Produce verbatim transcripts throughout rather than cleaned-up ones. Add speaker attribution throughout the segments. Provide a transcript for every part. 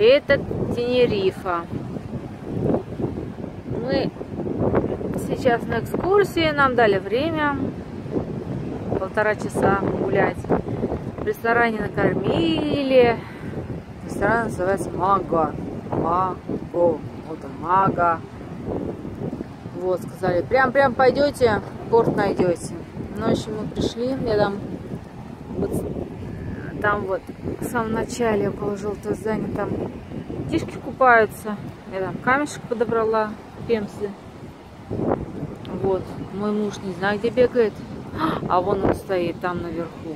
Speaker 1: Это Тенерифа. Мы сейчас на экскурсии, нам дали время полтора часа гулять. В ресторане накормили. Ресторан называется Мага. Маго. Вот он, Мага. Вот, сказали, прям-прям пойдете, порт найдете. Ну, в общем, мы пришли, я там вот, там вот в самом начале около желтого здания, там детишки купаются. Я там камешек подобрала, пемзы. Вот, мой муж не знаю, где бегает, а вон он стоит там наверху.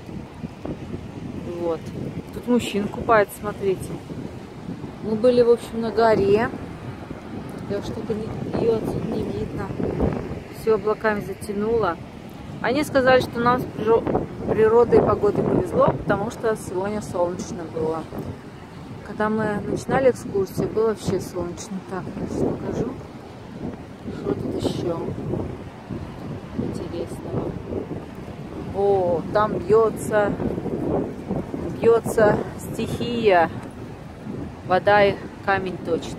Speaker 1: Вот, тут мужчина купается, смотрите. Мы были, в общем, на горе. Я что-то ее отсюда не видно. Все облаками затянуло. Они сказали, что нам с природой и погодой повезло, потому что сегодня солнечно было. Когда мы начинали экскурсию, было вообще солнечно. Так, я сейчас покажу, что тут еще интересного. О, там бьется, бьется стихия. Вода и камень точит.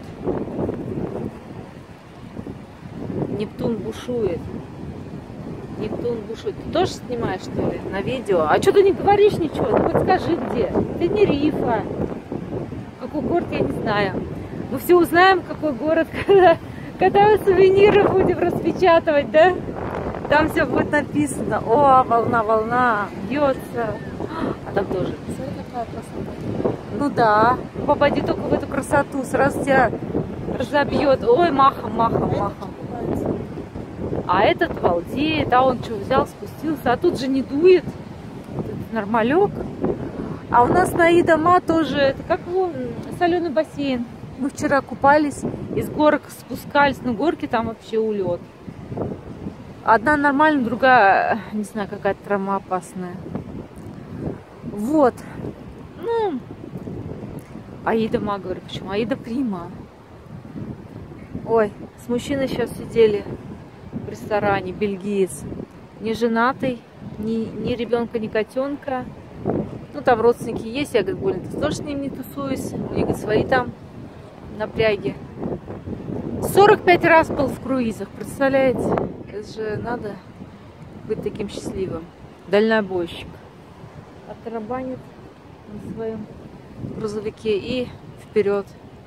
Speaker 1: Нептун бушует. Нептун бушует. Ты тоже снимаешь, что ли, на видео? А что ты не говоришь ничего? Ну хоть скажи, где? Тенерифа. Какой город, я не знаю. Мы все узнаем, какой город, когда, когда мы сувениры будем распечатывать, да? Там все будет написано. О, волна, волна, бьется. А там тоже. Смотри, какая красота. Ну да. Попади только в эту красоту, сразу тебя разобьет. Ой, махом, махом, махом. А этот балдеет, а он что, взял, спустился, а тут же не дует. Тут нормалек. А у нас на Идома тоже, это как вон, соленый бассейн. Мы вчера купались, из горок спускались, но горки там вообще улет. Одна нормальная, другая, не знаю, какая-то травмоопасная. Вот. Ну, Аида-ма, говорю, почему? Аида Прима. Ой, с мужчиной сейчас сидели в ресторане, бельгиец. Не женатый, ни, ни ребенка, ни котенка. Ну, там родственники есть. Я, говорю, больно, тоже с ним не тусуюсь. У них, говорит, свои там напряги. сорок пять раз был в круизах, представляете? Это же надо быть таким счастливым. Дальнобойщик. Оттарабанит на своем грузовике и вперед.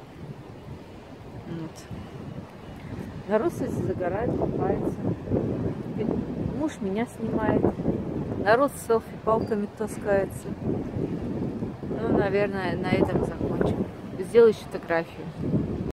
Speaker 1: Вот. Народ, кстати, загорает, купается. Муж меня снимает. Народ с селфи-палками таскается. Ну, наверное, на этом закончим. Сделаю еще фотографию.